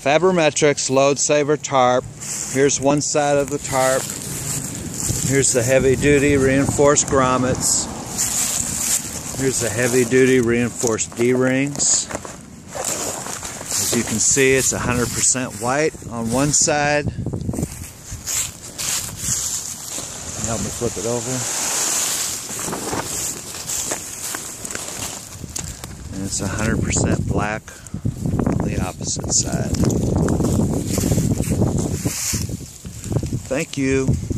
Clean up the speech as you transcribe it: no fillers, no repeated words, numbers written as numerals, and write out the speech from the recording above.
Fabrimetrics LoadSaver tarp. Here's one side of the tarp. Here's the heavy-duty reinforced grommets. Here's the heavy-duty reinforced D-rings. As you can see, it's 100% white on one side. Help me flip it over. And it's 100% black on the opposite side. Thank you.